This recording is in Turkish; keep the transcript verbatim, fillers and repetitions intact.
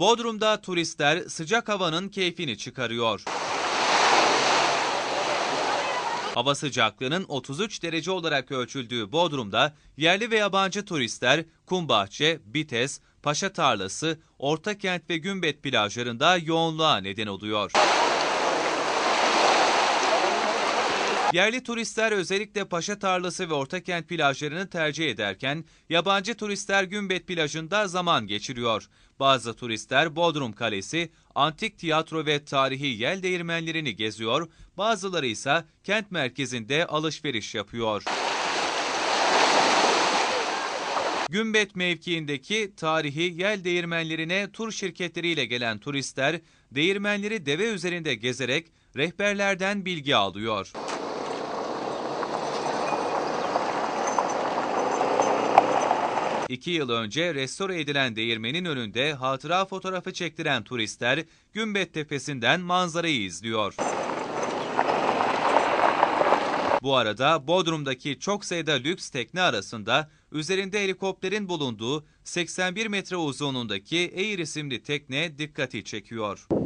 Bodrum'da turistler sıcak havanın keyfini çıkarıyor. Hava sıcaklığının otuz üç derece olarak ölçüldüğü Bodrum'da yerli ve yabancı turistler Kumbahçe, Bites, Paşa Tarlası, Ortakent ve Gümbet plajlarında yoğunluğa neden oluyor. Yerli turistler özellikle Paşa Tarlası ve Ortakent plajlarını tercih ederken yabancı turistler Gümbet plajında zaman geçiriyor. Bazı turistler Bodrum Kalesi, antik tiyatro ve tarihi yel değirmenlerini geziyor, bazıları ise kent merkezinde alışveriş yapıyor. Gümbet mevkiindeki tarihi yel değirmenlerine tur şirketleriyle gelen turistler, değirmenleri deve üzerinde gezerek rehberlerden bilgi alıyor. İki yıl önce restore edilen değirmenin önünde hatıra fotoğrafı çektiren turistler Gümbet Tepesi'nden manzarayı izliyor. Bu arada Bodrum'daki çok sayıda lüks tekne arasında üzerinde helikopterin bulunduğu seksen bir metre uzunluğundaki Eir isimli tekne dikkati çekiyor.